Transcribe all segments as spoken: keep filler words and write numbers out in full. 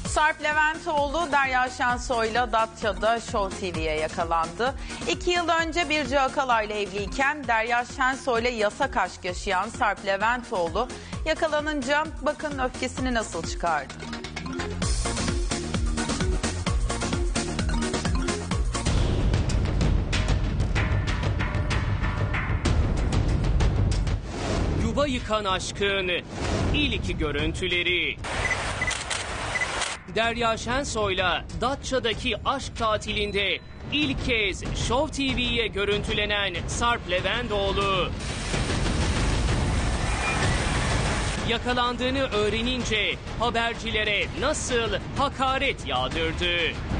Sarp Leventoğlu, Derya Şensoy'la Datça'da Show T V'ye yakalandı. İki yıl önce Birce Akalay'la evliyken Derya Şensoy'la yasak aşk yaşayan Sarp Leventoğlu yakalanınca bakın öfkesini nasıl çıkardı. Yuva yıkan aşkın ilk görüntüleri. Derya Şensoy'la Datça'daki aşk tatilinde ilk kez Show T V'ye görüntülenen Sarp Leventoğlu yakalandığını öğrenince habercilere nasıl hakaret yağdırdı.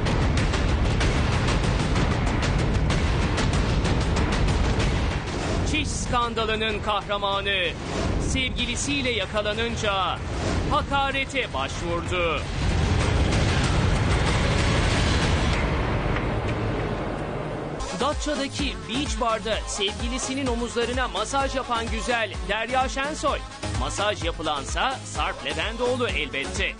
Çiş skandalının kahramanı sevgilisiyle yakalanınca hakarete başvurdu. Datça'daki Beach Bar'da sevgilisinin omuzlarına masaj yapan güzel Derya Şensoy. Masaj yapılansa Sarp Leventoğlu elbette.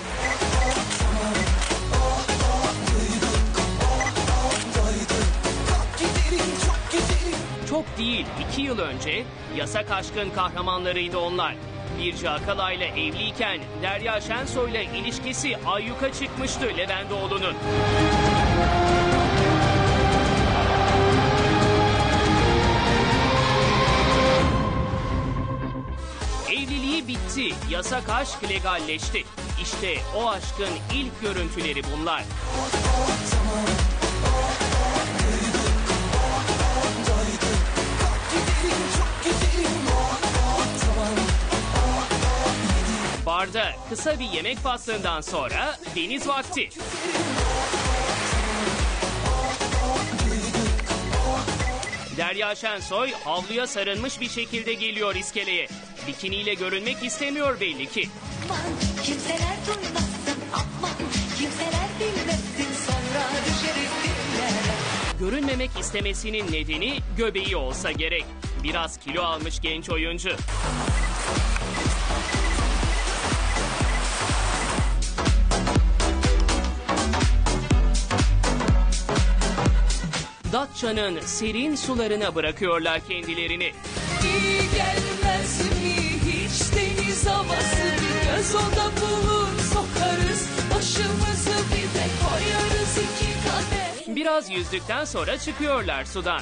Çok değil, iki yıl önce yasak aşkın kahramanlarıydı onlar. Birce Akalay'la evliyken Derya Şensoy'la ilişkisi ayyuka çıkmıştı Leventoğlu'nun. Evliliği bitti, yasak aşk legalleşti. İşte o aşkın ilk görüntüleri bunlar. Barda kısa bir yemek faslından sonra deniz vakti. Derya Şensoy havluya sarılmış bir şekilde geliyor iskeleye. Bikiniyle görünmek istemiyor belli ki. Aman, kimseler duymasın, aman, kimseler bilmesin, sonra düşeriz dillere. Görünmemek istemesinin nedeni göbeği olsa gerek. Biraz kilo almış genç oyuncu. Datça'nın serin sularına bırakıyorlar kendilerini. İyi gelmez mi hiç deniz havası, bir göz oda bulur sokarız, başımızı bir de koyarız iki kadeh. Biraz yüzdükten sonra çıkıyorlar sudan.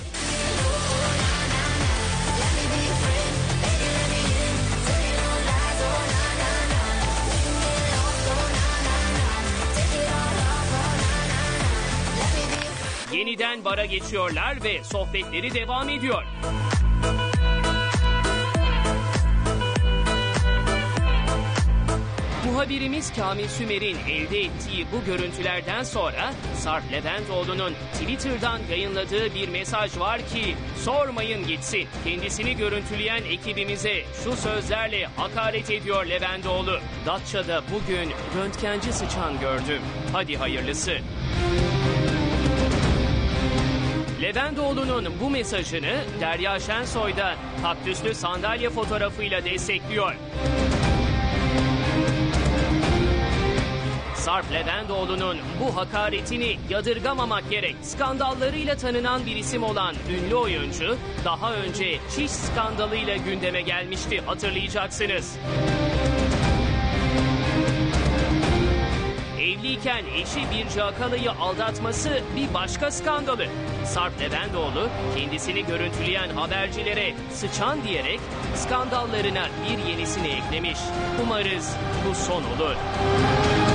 Yeniden bara geçiyorlar ve sohbetleri devam ediyor. Muhabirimiz Kamil Sümer'in elde ettiği bu görüntülerden sonra Sarp Leventoğlu'nun Twitter'dan yayınladığı bir mesaj var ki sormayın gitsin. Kendisini görüntüleyen ekibimize şu sözlerle hakaret ediyor Leventoğlu. Datça'da bugün röntgenci sıçan gördüm. Hadi hayırlısı. Leventoğlu'nun bu mesajını Derya Şensoy da kaktüslü sandalye fotoğrafıyla destekliyor. Sarp Leventoğlu'nun bu hakaretini yadırgamamak gerek. Skandallarıyla tanınan bir isim olan ünlü oyuncu daha önce çiş skandalıyla gündeme gelmişti, hatırlayacaksınız. Evliyken eşi Birce Akalay'ı aldatması bir başka skandalı. Sarp Leventoğlu kendisini görüntüleyen habercilere sıçan diyerek skandallarına bir yenisini eklemiş. Umarız bu son olur.